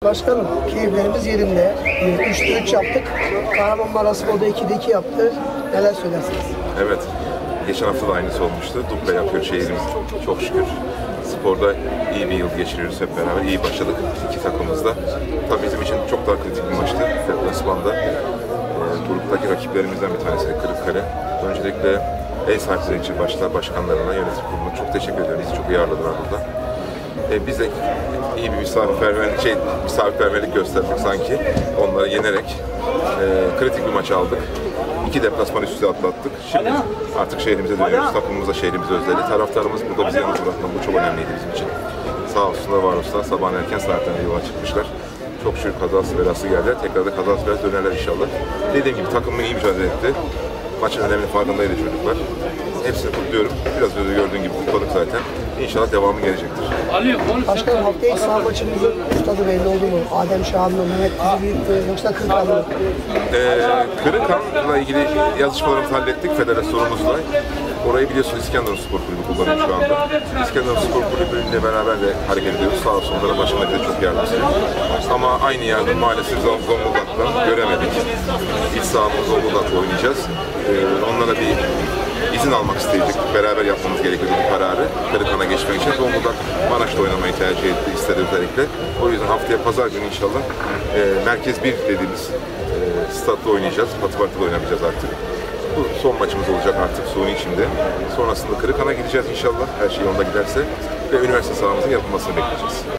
Başkanım, keyiflerimiz yerinde. 3'te 3 yaptık. Kahramanmaraşspor da 2'de 2 yaptı. Neler söylersiniz? Evet, geçen hafta da aynısı olmuştu. Dupla yapıyor şehrimiz çok şükür. Sporda iyi bir yıl geçiriyoruz hep beraber. İyi başladık iki takımımız da. Tabii bizim için çok daha kritik bir maçtı. Deplasmanda. Gruptaki rakiplerimizden bir tanesi Kırıkkale. Öncelikle ev sahipleri için başkanlarına, yönetim kuruluna çok teşekkür ediyorum. Bizi çok iyi ağırladılar burada. Biz de iyi bir misafirperverlik gösterdik sanki. Onları yenerek kritik bir maç aldık. 2 deplasman üst üste atlattık. Şimdi artık şehrimize dönüyoruz. Takımımız da şehrimize özledi. Taraftarımız burada bizi yalnız bırakmadı. Bu çok önemliydi bizim için. Sağ olsunlar, var olsunlar. Sabahın erken saatlerinde yola çıkmışlar. Çok şükür kazası belası geldiler. Tekrar da kazası belası dönerler inşallah. Dediğim gibi takımın iyi mücadele etti. Maçın önemli farkındaydı çocuklar. Hepsini kutluyorum. Biraz önce gördüğün gibi kutladık zaten. İnşallah devamı gelecektir. Başkanım, haftaya ilk saha maçımızın ustadı belli oldu mu? Adem Şahan mı, Mehmet Bizi Büyük mü, yoksa Kırıkan mı? Kırıkan'la ilgili yazışmalarımızı hallettik federasyonumuzla. Orayı biliyorsunuz İskenderun Spor Kulübü kullanıyor şu anda. İskenderun Spor Kulübü ile beraber de hareket ediyoruz. Sağ olsun onların başında bize çok yardımcı. Ama aynı yardım maalesef Zonguldak'tan göremedik. İç sahamız Zonguldak'ta oynayacağız. Onlara bir izin almak isteyecek. Beraber yapmamız gerekiyor bu kararı. Kırıkan'a geçmek için Zonguldak Maraş'ta oynamayı tercih etti, istedi özellikle. O yüzden haftaya pazar günü inşallah Merkez 1 dediğimiz statta oynayacağız. Patıpartı'da oynamayacağız artık. Bu son maçımız olacak artık suni şimdi. Sonrasında Kırıkan'a gideceğiz inşallah. Her şey yolunda giderse. Ve üniversite sahamızın yapılmasını bekleyeceğiz.